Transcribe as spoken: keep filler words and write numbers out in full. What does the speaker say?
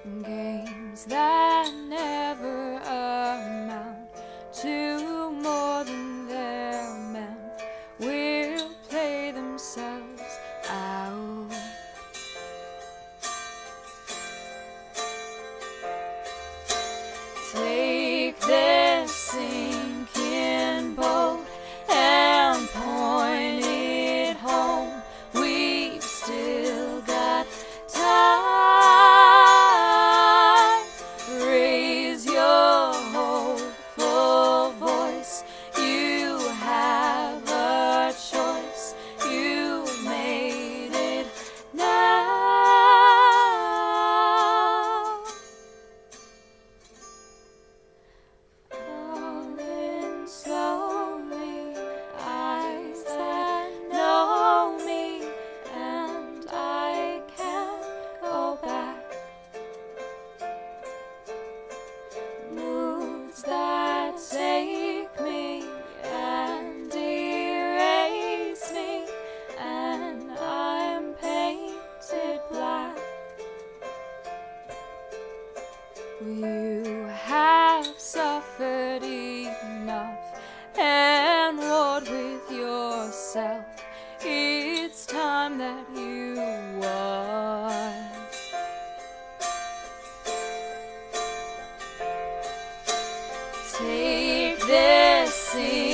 games that never amount to more than they're meant will play themselves out. Take this sinking boat and point it home. We've still got time. Raise your hopeful voice. You have a choice. You made it now. Falling slowly, eyes that know me, and I can't go back. Moods that take me and erase me, and I'm painted black. You have suffered enough and warred with yourself. It's time that you won. Take this